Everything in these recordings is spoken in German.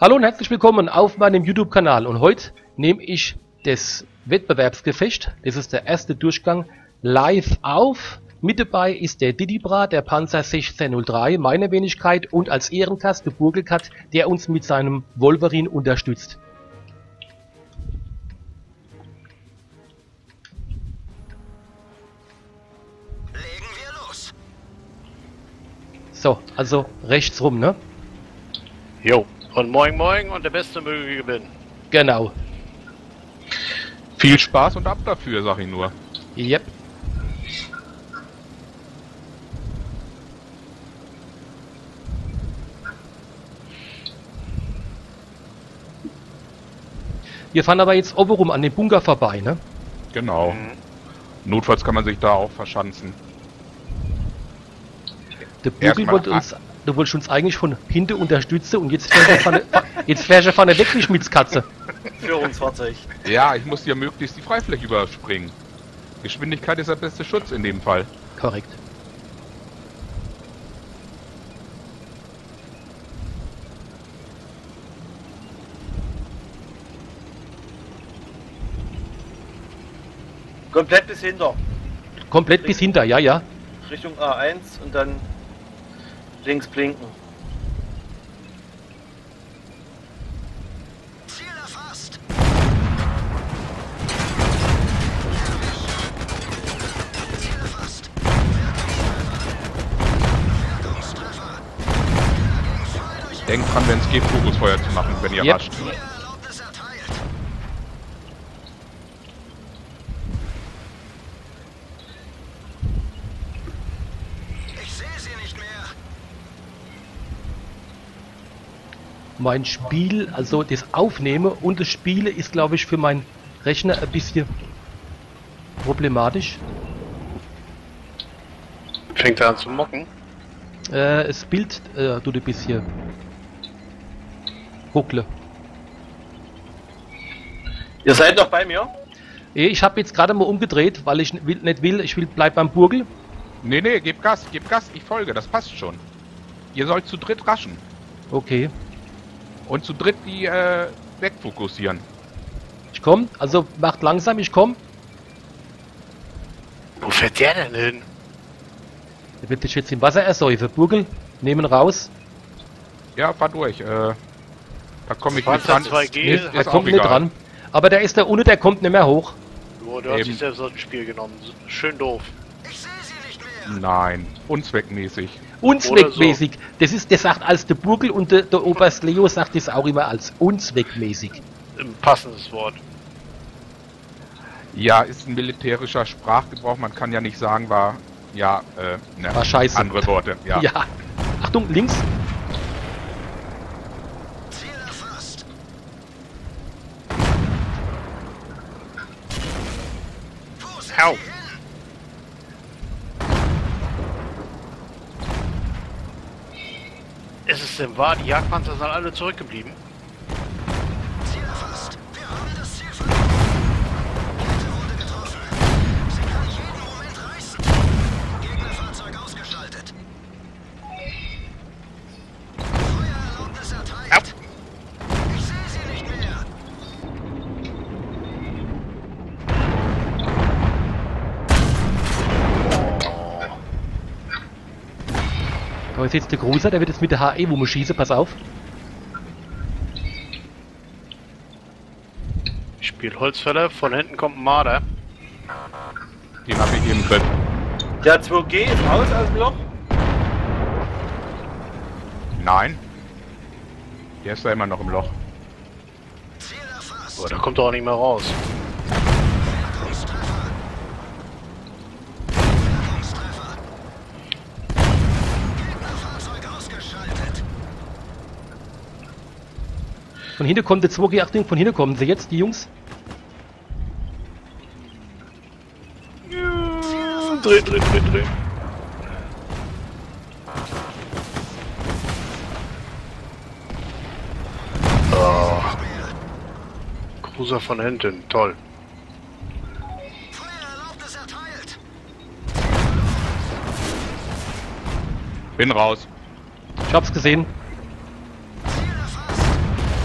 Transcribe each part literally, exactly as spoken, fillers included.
Hallo und herzlich willkommen auf meinem YouTube-Kanal und heute nehme ich das Wettbewerbsgefecht, das ist der erste Durchgang, live auf. Mit dabei ist der Didibra, der Panzer sechzehn null drei, meine Wenigkeit und als Ehrengast der Burgelkat, der uns mit seinem Wolverine unterstützt. Legen wir los. So, also rechts rum, ne? Jo. Und moin moin und der Beste möge gewinnen. Genau. Viel Spaß und ab dafür, sag ich nur. Yep. Wir fahren aber jetzt oben rum an den Bunker vorbei, ne? Genau. Mhm. Notfalls kann man sich da auch verschanzen. Der Burgel Erstmal wollte uns, du wolltest uns eigentlich von hinten unterstützen und jetzt fährst du vorne, jetzt fährst du vorne weg wie Schmitzkatze. Führungsfahrzeug. Ja, ich muss ja möglichst die Freifläche überspringen. Geschwindigkeit ist der beste Schutz in dem Fall. Korrekt. Komplett bis hinter. Komplett bis hinter, ja, ja. Richtung A eins und dann links blinken. Ziel erfasst. Ziel erfasst. Wirkungstreffer. Denkt dran, wenn es geht, Fokusfeuer zu machen, wenn ihr Yep. rascht. Erlaubnis erteilt. Ich sehe sie nicht mehr. Mein Spiel, also das Aufnehmen und das Spielen ist, glaube ich, für meinen Rechner ein bisschen problematisch. Fängt er an zu mocken? Äh, das Bild äh, tut ein bisschen ruckle. Ihr seid noch bei mir? Ich habe jetzt gerade mal umgedreht, weil ich will, nicht will, ich will bleib beim Burgel. Nee, nee, gebt Gas, gebt Gas, ich folge, das passt schon. Ihr sollt zu dritt raschen. Okay, Und zu dritt die äh, wegfokussieren. ich komm, also macht langsam, ich komm. Wo fährt der denn hin? Der wird sich jetzt im Wasser ersäufen. Burgel, nehmen raus. Ja, fahr durch. Äh, da komme ich Panzer nicht dran. zwei G, Ist, Er ist auch kommt nicht egal. dran. Aber der ist da unten, der kommt nicht mehr hoch. Oh, du hast Eben. dich selbst aus dem Spiel genommen. Schön doof. Ich sehe sie nicht mehr. Nein, unzweckmäßig. Unzweckmäßig. Das ist, das sagt als der Burgel und der, der Oberst Leo sagt das auch immer als unzweckmäßig. Ein passendes Wort. Ja, ist ein militärischer Sprachgebrauch, man kann ja nicht sagen, war, ja, äh, ne, War scheiße. andere Worte, ja. Ja. Achtung, links. Ziel erfasst. Wo sind Hau. sie hin? Ist es denn wahr, die Jagdpanzer sind alle zurückgeblieben? Ziel erfasst. Wir haben das Ziel verloren. Kette wurde getroffen. Sie kann jeden Moment reißen. Gegnerfahrzeug ausgeschaltet. Feuererlaubnis erteilt. Ich sehe sie nicht mehr. Da ist jetzt der Gruser, der wird jetzt mit der H E-Wumme schießen, pass auf. Ich spiele Holzfäller, von hinten kommt ein Marder. Den habe ich im Griff. Der zwei G ist raus aus dem Loch. Nein. Der ist da immer noch im Loch. Ziel erfasst. Oh, da kommt er auch nicht mehr raus. Wirkungstreffer. Wirkungstreffer. Gegnerfahrzeug ausgeschaltet. Von hinten kommt der zwei G, Achtung, von hinten kommen sie jetzt, die Jungs. Dreh, dreh, dreh, dreh. Oh. Cruiser von hinten, toll. Feuererlaubnis erteilt. Bin raus. Ich hab's gesehen. Ziel erfasst.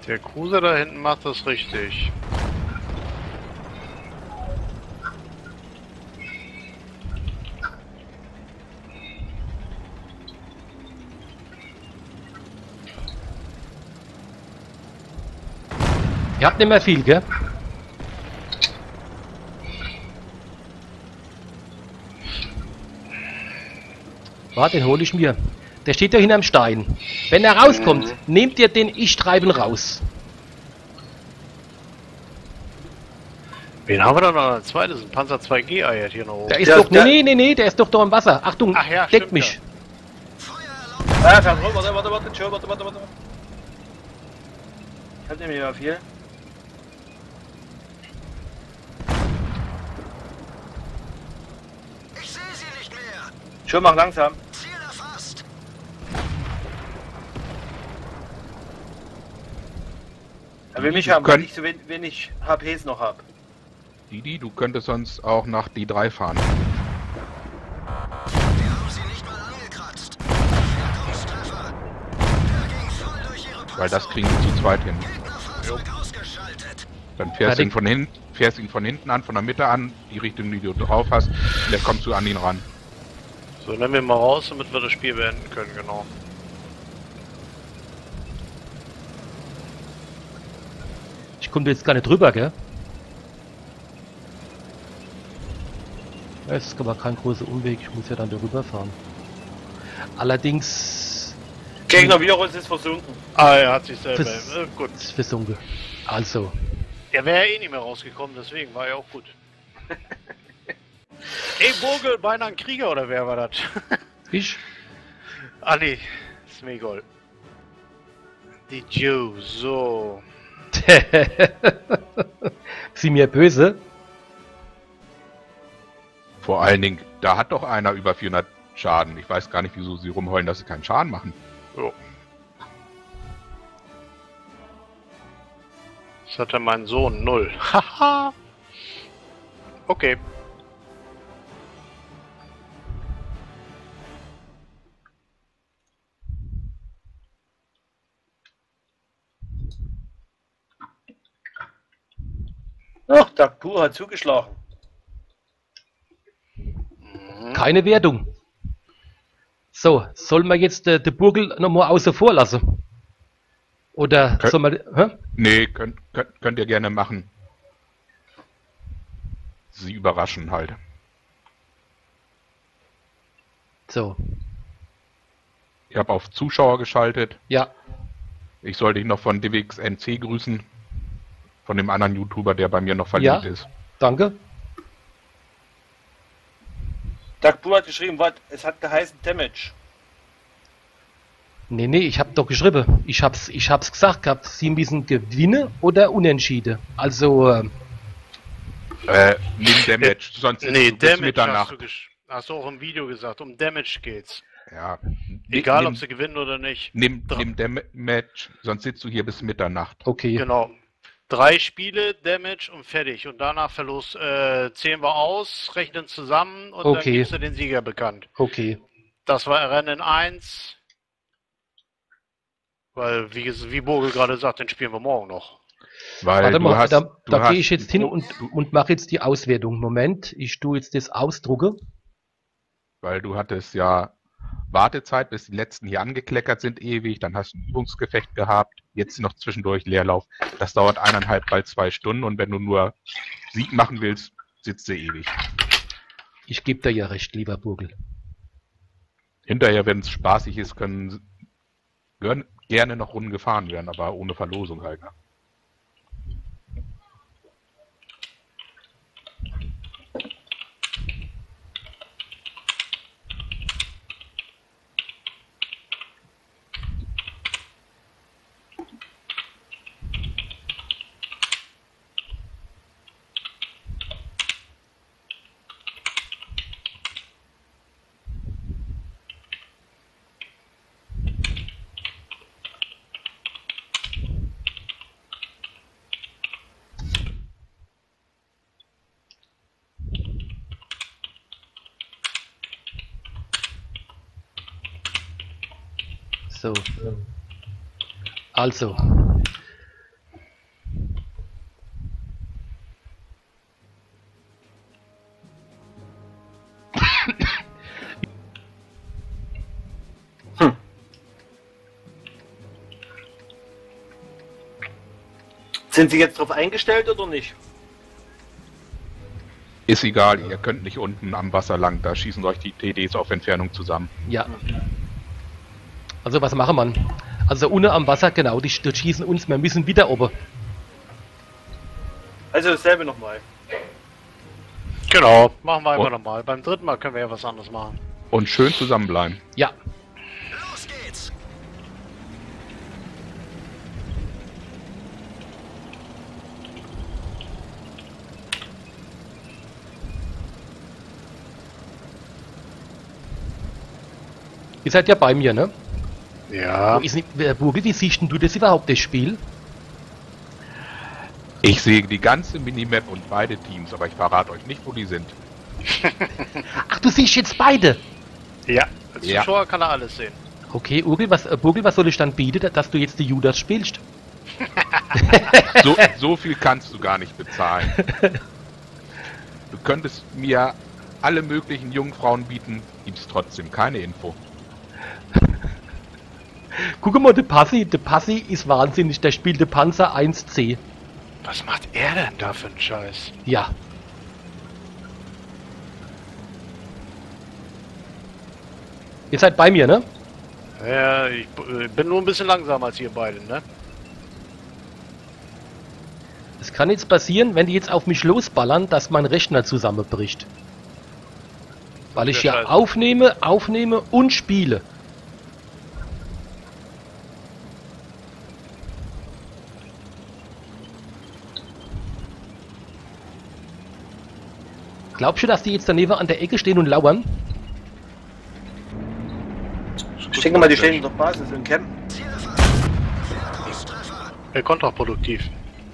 Der Cruiser da hinten macht das richtig. Ihr habt nicht mehr viel, gell? Warte, den hole ich mir. Der steht da hinterm Stein. Wenn er rauskommt, mhm. nehmt ihr den, ich treibe ihn raus. Wen haben wir da noch als zweites? Ein Panzer zwei G eiert hier noch oben. Der ist Der- doch, nee, der- nee, nee, nee, der ist doch da im Wasser. Achtung, Ach ja, deckt stimmt, mich. Ah, fährt rum, warte, warte, warte, Joe, warte, warte, warte. Hat nämlich mal viel. Ich sehe sie nicht mehr. Joe, mach langsam. Ziel erfasst. Er will mich Das haben, weil können- ich so wen- wenig H Ps noch hab. Didi, du könntest sonst auch nach D drei fahren. Wir haben sie nicht mal angekratzt. Wirkungstreffer. Der ging voll durch ihre Panzer. Weil das kriegen wir zu zweit hin. Gegnerfahrzeug ausgeschaltet. Dann fährst Ja, du ihn die- von hinten, fährst ihn von hinten an, von der Mitte an, die Richtung, die du drauf hast, und dann kommst du an ihn ran. So, nehmen wir mal raus, damit wir das Spiel beenden können, genau. Ich komme jetzt gar nicht drüber, gell? Es ist aber kein großer Umweg, ich muss ja dann darüber fahren. Allerdings Gegnervirus ist versunken. Ah, er hat sich selber. Das- Äh, gut. ist versunken. Also, Er wäre eh nicht mehr rausgekommen, deswegen war er auch gut. Ey, Burgel, beinahe ein Krieger oder wer war das? ich? Ah, nee, Smegol. Die Jew, so. Sie mir böse? Vor allen Dingen, da hat doch einer über vierhundert Schaden. Ich weiß gar nicht, wieso sie rumheulen, dass sie keinen Schaden machen. Jo. Das hatte mein Sohn null. Haha. Okay. Ach, Dagbu hat zugeschlagen. Keine Wertung. So, sollen wir jetzt äh, den Burgel nochmal außer vor lassen? Oder Kön- soll man... Hä? Nee, könnt, könnt, könnt ihr gerne machen. Sie überraschen halt. So, Ich habe auf Zuschauer geschaltet. ja. Ich soll dich noch von D W X N C grüßen. Von dem anderen YouTuber, der bei mir noch verlinkt Ja. ist. Danke. Dagbu hat geschrieben, was? Es hat geheißen Damage. Nee, nee, ich hab doch geschrieben. Ich hab's, ich hab's gesagt gehabt. Sie müssen gewinnen oder unentschieden. Also, äh, Äh, nimm Damage, sonst sitzt Nee, du bis Damage hast Mitternacht. du, gesch- hast du auch im Video gesagt. Um Damage geht's. Ja. Egal, nimm, ob sie gewinnen oder nicht. Nimm, Dra- nimm Damage, sonst sitzt du hier bis Mitternacht. okay. Genau. Drei Spiele, Damage und fertig. Und danach Verlust äh, zählen wir aus, rechnen zusammen und dann Okay. gibst du den Sieger bekannt. Okay. Das war Rennen eins. Weil, wie, ges- wie Burgel gerade sagt, den spielen wir morgen noch. Weil Warte du mal, hast, da, du da hast, gehe ich jetzt hin und, und mache jetzt die Auswertung. Moment, ich tue jetzt das ausdrucke. Weil du hattest ja Wartezeit, bis die letzten hier angekleckert sind, ewig. Dann hast du ein Übungsgefecht gehabt. Jetzt noch zwischendurch Leerlauf. Das dauert eineinhalb, bald zwei Stunden. Und wenn du nur Sieg machen willst, sitzt du ewig. Ich gebe dir ja recht, lieber Burgel. Hinterher, wenn es spaßig ist, können gern- gerne noch Runden gefahren werden, aber ohne Verlosung halt. Ne? So. Also. Sind Sie jetzt drauf eingestellt oder nicht? Ist egal, ihr könnt nicht unten am Wasser lang, da schießen euch die T Ds auf Entfernung zusammen. Ja. Also was machen wir? Also unten am Wasser, genau, die, die schießen uns, wir müssen wieder oben. Also dasselbe nochmal. Genau, machen wir einfach Und- nochmal. Beim dritten Mal können wir ja was anderes machen. Und schön zusammenbleiben. Ja. Los geht's! Ihr seid ja bei mir, ne? Ja. Wo ist nicht, äh, Burgi, wie siehst denn du das überhaupt, das Spiel? Ich sehe die ganze Minimap und beide Teams, aber ich verrate euch nicht, wo die sind. Ach, du siehst jetzt beide! Ja. Als Ja. Zuschauer kann er alles sehen. Okay, Urgel, was, äh, Burgel, was soll ich dann bieten, dass du jetzt die Judas spielst? So, so viel kannst du gar nicht bezahlen. Du könntest mir alle möglichen Jungfrauen bieten, gibt's trotzdem keine Info. Guck mal, der Passi, der Passi ist wahnsinnig, der spielt der Panzer eins C. Was macht er denn da für einen Scheiß? Ja. Ihr seid bei mir, ne? Ja, ich äh, bin nur ein bisschen langsamer als ihr beide, ne? Es kann jetzt passieren, wenn die jetzt auf mich losballern, dass mein Rechner zusammenbricht. Weil ich wär ja scheiße. aufnehme, aufnehme und spiele. Glaubst du, dass die jetzt daneben an der Ecke stehen und lauern? Ich denke mal, die stehen in der Basis im Camp. Ziel erfasst! Wirkungstreffer! Äh, kontraproduktiv.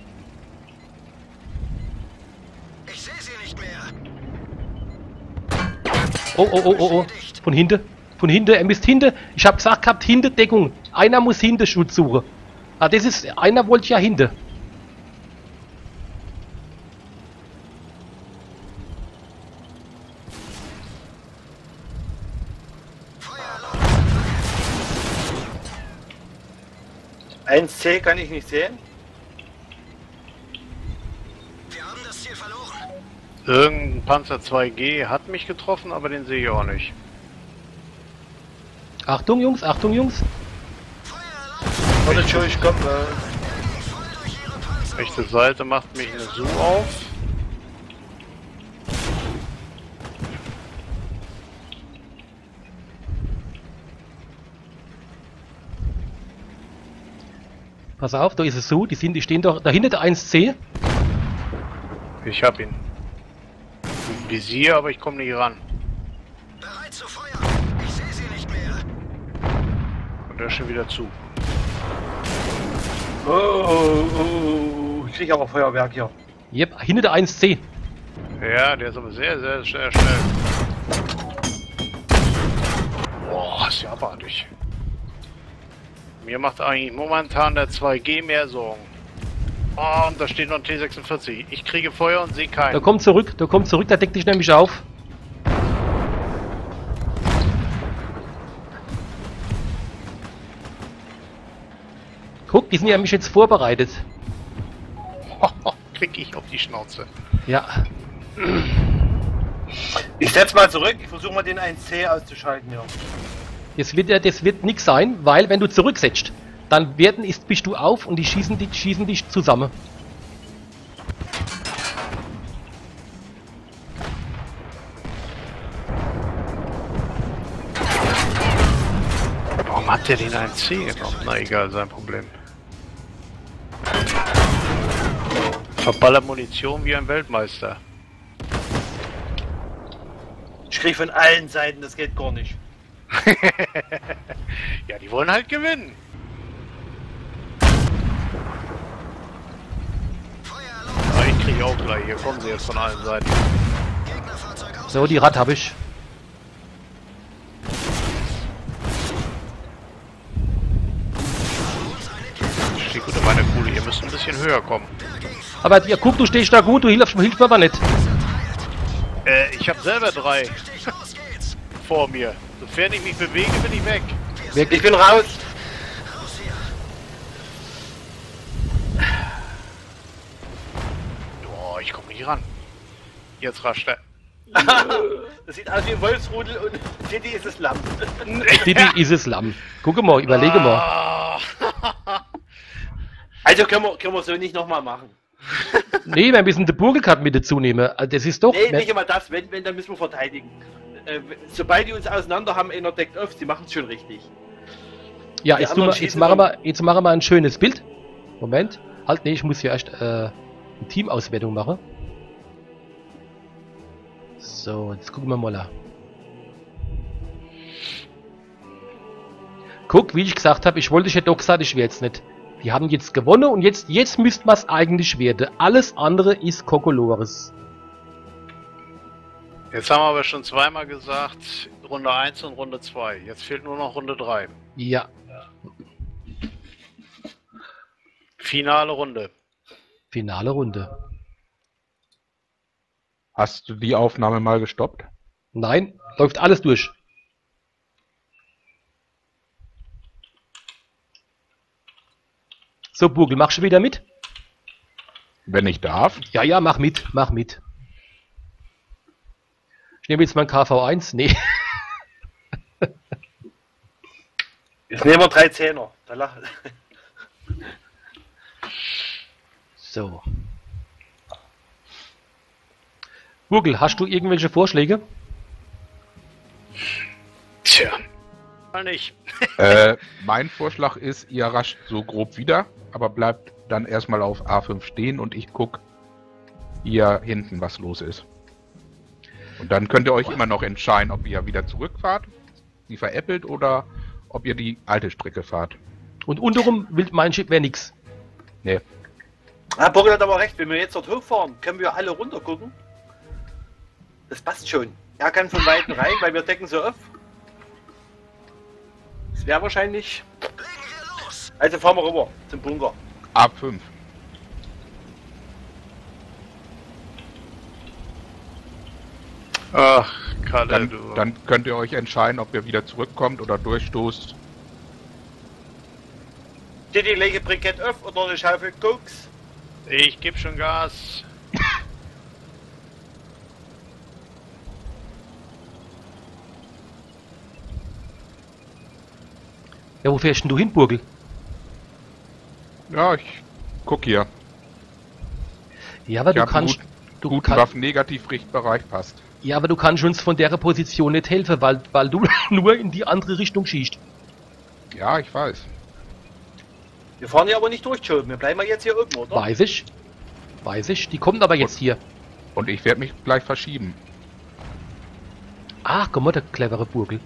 Ich sehe sie nicht mehr! Oh, oh, oh, oh, oh. Von hinten. Von hinten. Er müsst hinten. Ich habe gesagt gehabt, hinten Deckung. Einer muss hinten Schutz suchen. Ah, das ist. Einer wollte ja hinten. eins C kann ich nicht sehen. Wir haben das Ziel verloren! Irgendein Panzer zwei G hat mich getroffen, aber den sehe ich auch nicht. Achtung, Jungs. Achtung, Jungs. Feueralarm! Warte, schon, ich komm. Äh, Voll durch ihre Panzer! Rechte Seite macht mich eine Zoom auf. Pass auf, da ist es so. Die, sind, die stehen doch. Dahinter der eins C. Ich hab ihn. Im Visier, aber ich komme nicht ran. Bereit zu feuern! Ich sehe sie nicht mehr! Und er ist schon wieder zu. oh, oh, oh, ich krieg aber Feuerwerk hier. Yep, hinter der eins C. Ja, der ist aber sehr, sehr, sehr schnell. Boah, ist ja abartig. Mir macht eigentlich momentan der zwei G mehr Sorgen. Oh, und da steht noch ein T sechsundvierzig. Ich kriege Feuer und sehe Da keinen. kommt zurück. Da kommt zurück. Da deckt dich nämlich auf. Guck, die sind ja nämlich jetzt vorbereitet. Krieg ich auf die Schnauze. Ja. Ich setz mal zurück, ich versuche mal den eins C auszuschalten hier. Das wird ja, das wird nix sein, weil wenn du zurücksetzt, dann werden ist, bist du auf und die schießen dich, schießen dich zusammen. Warum hat der den eins C genommen? Na egal, sein Problem. Verballert Munition wie ein Weltmeister. Ich krieg von allen Seiten, das geht gar nicht. Ja, die wollen halt gewinnen. Feueralarm! Aber ich kriege auch gleich. Hier kommen sie jetzt von allen Seiten. Gegnerfahrzeug aus! So, die Rad habe ich. Ich stehe gut in meiner Kuhle. Ihr müsst ein bisschen höher kommen. Aber ja, guck, du stehst da gut, du hilfst, hilfst mir aber nicht. Äh, ich habe selber drei Richtig, los geht's! vor mir. Sofern ich mich bewege, bin ich weg. Weg. Ich bin raus. Raus hier! nicht ran. Jetzt rascht er. Das sieht aus wie ein Wolfsrudel und Diddy ist es Lamm. Diddy ist es Lamm. Gucke mal, überlege mal. Ah. Also können wir, können wir so nicht nochmal machen. Nee, wir müssen den Burgelkat mit dazu nehmen. Das ist doch... Nee, nicht immer das. Wenn, wenn, dann müssen wir verteidigen. Äh, sobald die uns auseinander haben, einer deckt auf, sie machen es schon richtig. Ja, die jetzt, tun anderen wir, jetzt, schießen machen dann- wir, jetzt machen wir ein schönes Bild. Moment. Halt, nee, ich muss hier erst äh, eine Teamauswertung machen. So, jetzt gucken wir mal an. Guck, wie ich gesagt habe, ich wollte ich ja doch gesagt, ich wäre jetzt nicht. Die haben jetzt gewonnen und jetzt, jetzt müsste man es eigentlich werden. Alles andere ist Kokolores. Jetzt haben wir aber schon zweimal gesagt, Runde eins und Runde zwei. Jetzt fehlt nur noch Runde drei. Ja, Finale Runde. finale Runde. Hast du die Aufnahme mal gestoppt? Nein, läuft alles durch. So, Burgel, machst du wieder mit? Wenn ich darf. Ja, ja, mach mit, mach mit. Ich nehme jetzt mal ein K V eins. Nee. Jetzt nehmen wir drei Zehner. Da lach... So. Burgel, hast du irgendwelche Vorschläge? Tja. Mal nicht. äh, mein Vorschlag ist, ihr rascht so grob wieder, aber bleibt dann erstmal auf A fünf stehen und ich guck hier hinten, was los ist. Und dann könnt ihr euch immer noch entscheiden, ob ihr wieder zurückfahrt, die veräppelt, oder ob ihr die alte Strecke fahrt. Und unterum will mein Schiff wäre nix. Nee. Ah, Burgel hat aber recht, wenn wir jetzt dort hochfahren, können wir alle runter gucken. Das passt schon. Er kann von Weitem rein, weil wir decken so auf. Das wäre wahrscheinlich... Legen wir los! Also fahren wir rüber zum Bunker. A fünf. Ach, Kalle, Dann, du. dann könnt ihr euch entscheiden, ob ihr wieder zurückkommt oder durchstoßt. Diddy, lege Brikett auf oder eine Schaufel Koks. Ich geb schon Gas. Ja, wo fährst denn du hin, Burgel? Ja, ich guck hier. Ja, aber Ich du hab einen kannst... guten, Du guten kann, Waffen-Negativ-Richtbereich passt. ja, aber du kannst uns von der Position nicht helfen, weil, weil du nur in die andere Richtung schießt. Ja, ich weiß. Wir fahren hier aber nicht durch, Joe. Wir bleiben mal jetzt hier oben, oder? Weiß ich. Weiß ich. Die kommen aber jetzt hier. Und ich werde mich gleich verschieben. Ach, komm mal, der clevere Burgel.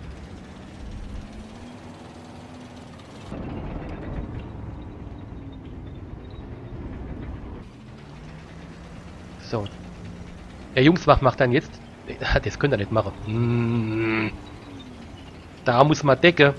So. Ja, Jungs, was macht dann jetzt? Das könnt ihr nicht machen. Hm. Da muss man decken.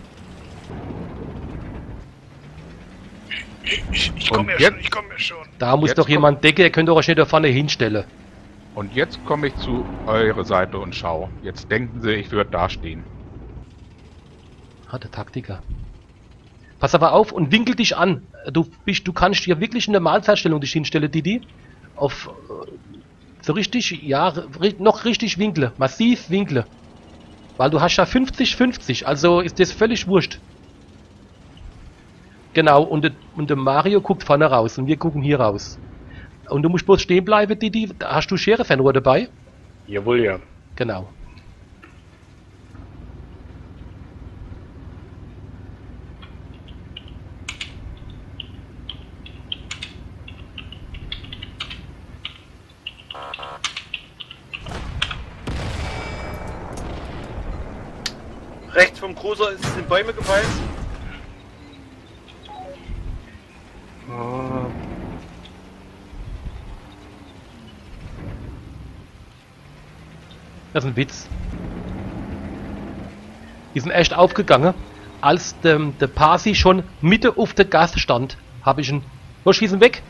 Ich, ich Und komme ja jetzt? schon, ich komme ja schon. Da muss Jetzt doch kommt- jemand decken. Ihr könnt doch euch nicht da vorne hinstellen. Und jetzt komme ich zu eurer Seite und schau. Jetzt denken sie, ich würde da stehen. Ah, der Taktiker. Pass aber auf und winkel dich an. Du bist, du kannst hier wirklich in der Mahlzeitstellung dich hinstellen, Didi. Auf äh, so richtig, ja, ri noch richtig winkle. Massiv winkle. Weil du hast ja fünfzig fünfzig, also ist das völlig wurscht. Genau, und, der- und der Mario guckt vorne raus und wir gucken hier raus. Und du musst bloß stehen bleiben, Didi. Da hast du Schere-Fernrohr dabei? Jawohl, ja. Genau. Rechts vom Cruiser ist es in Bäume gefallen. Das ist ein Witz. Die sind echt aufgegangen, als der, der Pasi schon Mitte auf der Gas stand. Habe ich ihn. Los, schießen weg!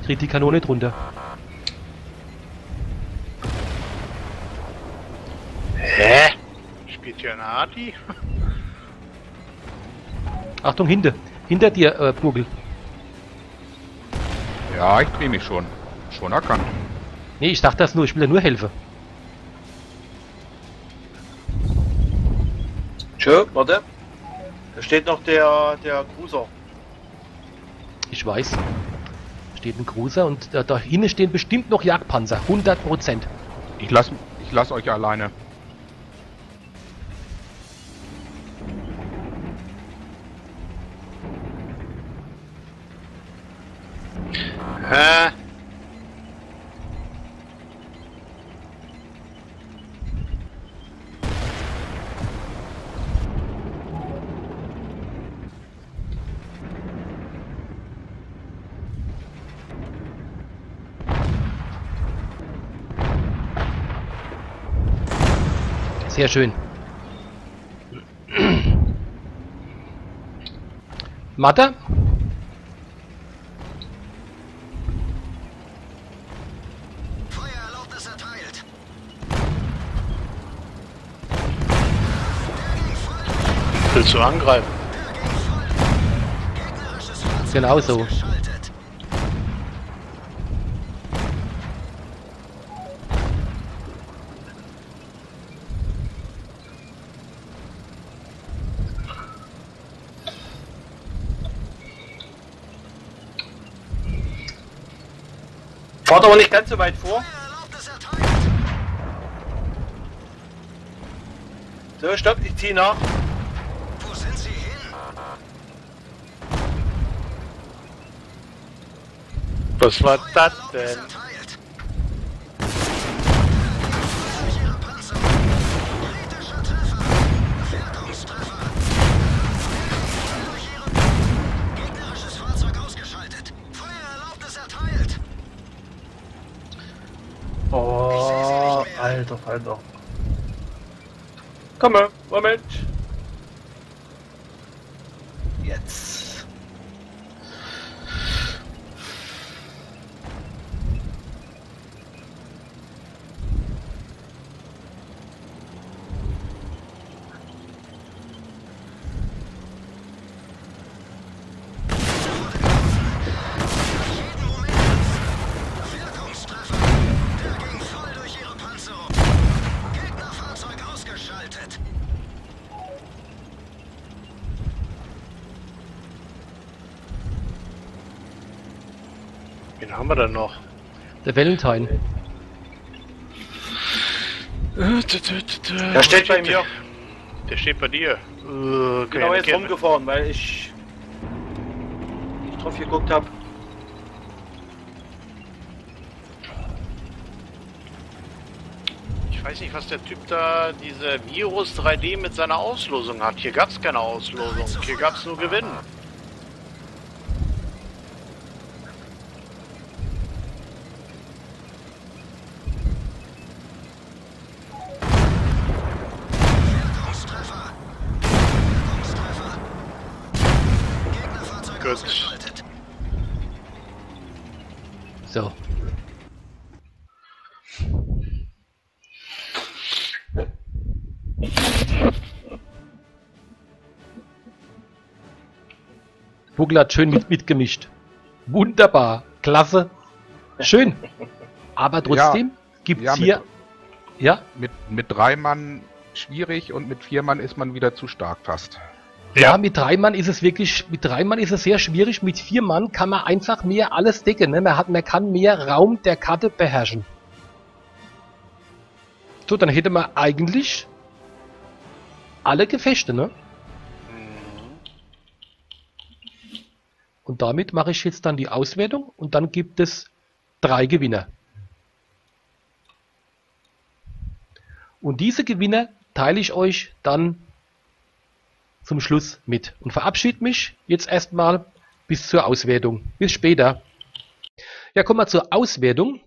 krieg die Kanone drunter. Hä? Spielt hier ein Hardy? Achtung, hinter. Hinter dir, äh, Burgel. Ja, ich drehe mich schon. Schon erkannt. Nee, ich dachte das nur, ich will dir nur helfen. Tschö, warte. Da steht noch der, der Cruiser. Ich weiß. Steht ein Cruiser und da, da hinten stehen bestimmt noch Jagdpanzer. hundert Prozent. Ich lass, ich lass euch alleine. Hä? Sehr schön. Matter? Feuererlaubnis erteilt. Willst du angreifen? Gegnerisches Fahrzeug Genau so. ausgeschaltet. Fahrt aber nicht ganz so weit vor. Feuererlaubnis erteilt. So, stopp, ich ziehe nach. Wo sind Sie hin? Was war das Feuererlaubnis denn? erteilt. Durch Ihre Panzer. Kritischer Treffer. Wirkungstreffer. Durch Ihre... Gegnerisches Fahrzeug ausgeschaltet. Feuererlaubnis erteilt. Oh, alter Falter. Komm mal, Moment. Jetzt. Jeden Moment. Wirkungstreffer. Der ging voll durch Ihre Panzerung. Gegnerfahrzeug ausgeschaltet. Wen haben wir denn noch? Der Valentine. Der steht bei mir. Der steht bei dir. Äh, Genau keine jetzt Kette. rumgefahren, weil ich nicht drauf geguckt habe. Ich weiß nicht, was der Typ da, diese Virus drei D mit seiner Auslosung hat. Hier gab es keine Auslosung. Hier gab es nur Gewinnen. Wirkungstreffer. Wirkungstreffer. Gegnerfahrzeug Gut. ausgeschaltet. So. Vogel hat schön mit, mitgemischt. Wunderbar. Klasse. Schön. Aber trotzdem gibt's ja, hier... Ja? Mit, mit drei Mann schwierig und mit vier Mann ist man wieder zu stark fast. Ja, Ja. mit drei Mann ist es wirklich, mit drei Mann ist es sehr schwierig. Mit vier Mann kann man einfach mehr alles decken. Ne? Man, hat, man kann mehr Raum der Karte beherrschen. So, dann hätte man eigentlich alle Gefechte, ne? Und damit mache ich jetzt dann die Auswertung und dann gibt es drei Gewinner. Und diese Gewinner teile ich euch dann zum Schluss mit und verabschiede mich jetzt erstmal bis zur Auswertung. Bis später. Ja, kommen wir zur Auswertung.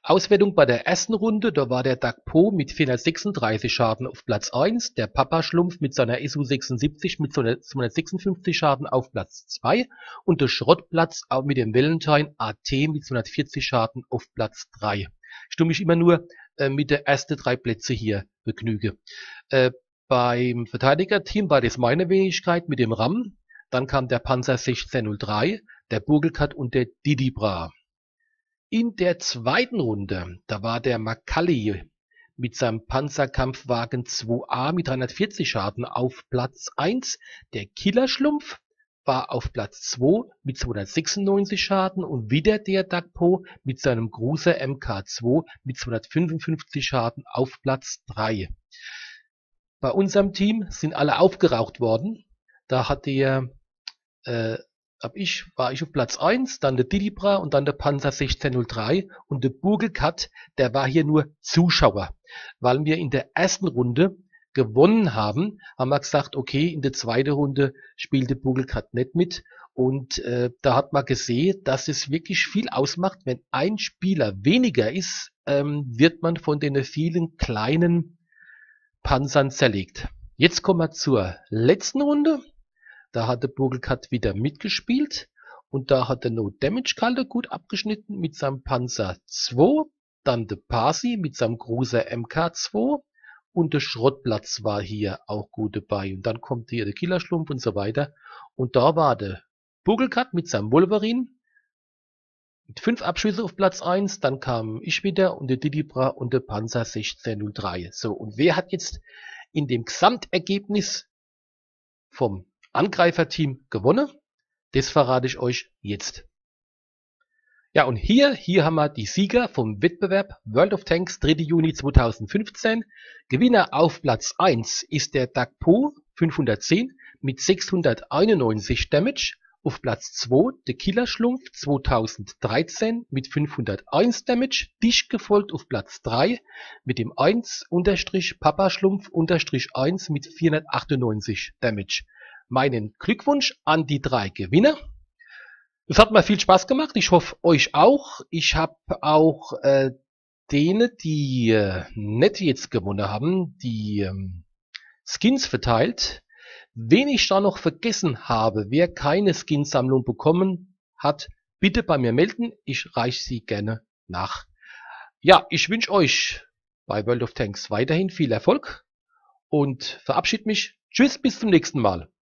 Auswertung bei der ersten Runde, da war der Dagpo mit vierhundertsechsunddreißig Schaden auf Platz eins, der Papa-Schlumpf mit seiner S U sechsundsiebzig mit zweihundertsechsundfünfzig Schaden auf Platz zwei und der Schrottplatz auch mit dem Valentine A T mit zweihundertvierzig Schaden auf Platz drei. Ich tue mich immer nur äh, mit der ersten drei Plätze hier begnüge. Äh, beim Verteidigerteam war das meine Wenigkeit mit dem Ram, dann kam der Panzer sechzehn null drei, der Burgelkat und der Didibra. In der zweiten Runde, da war der Macaulay mit seinem Panzerkampfwagen zwei A mit dreihundertvierzig Schaden auf Platz eins. Der Killerschlumpf war auf Platz zwei mit zweihundertsechsundneunzig Schaden und wieder der Dagpo mit seinem Cruiser M K zwei mit zweihundertfünfundfünfzig Schaden auf Platz drei. Bei unserem Team sind alle aufgeraucht worden. Da hat der äh, Ab ich, war ich auf Platz eins, dann der Didibra und dann der Panzer sechzehn null drei und der Burgelkat, der war hier nur Zuschauer. Weil wir in der ersten Runde gewonnen haben, haben wir gesagt, okay, in der zweiten Runde spielt der Burgelkat nicht mit und äh, da hat man gesehen, dass es wirklich viel ausmacht, wenn ein Spieler weniger ist, ähm, wird man von den vielen kleinen Panzern zerlegt. Jetzt kommen wir zur letzten Runde. Da hat der Burgelkat wieder mitgespielt und da hat der No Damage Calder gut abgeschnitten mit seinem Panzer zwei, dann der Parsi mit seinem Cruiser M K zwei und der Schrottplatz war hier auch gut dabei und dann kommt hier der Killerschlumpf und so weiter und da war der Burgelkat mit seinem Wolverine mit fünf Abschüsse auf Platz eins, dann kam ich wieder und der Didibra und der Panzer sechzehn null drei. So, und wer hat jetzt in dem Gesamtergebnis vom Angreiferteam gewonnen? Das verrate ich euch jetzt. Ja, und hier, hier haben wir die Sieger vom Wettbewerb World of Tanks dritter Juni zweitausendfünfzehn. Gewinner auf Platz eins ist der Dagpo fünfhundertzehn mit sechshunderteinundneunzig Damage. Auf Platz zwei der Killerschlumpf zweitausenddreizehn mit fünfhunderteins Damage. Dicht gefolgt auf Platz drei mit dem eins Papaschlumpf eins mit vierhundertachtundneunzig Damage. Meinen Glückwunsch an die drei Gewinner. Es hat mir viel Spaß gemacht. Ich hoffe, euch auch. Ich habe auch äh, denen, die äh, nicht jetzt gewonnen haben, die ähm, Skins verteilt. Wen ich da noch vergessen habe, wer keine Skinsammlung bekommen hat, bitte bei mir melden. Ich reiche sie gerne nach. Ja, ich wünsche euch bei World of Tanks weiterhin viel Erfolg und verabschiede mich. Tschüss, bis zum nächsten Mal.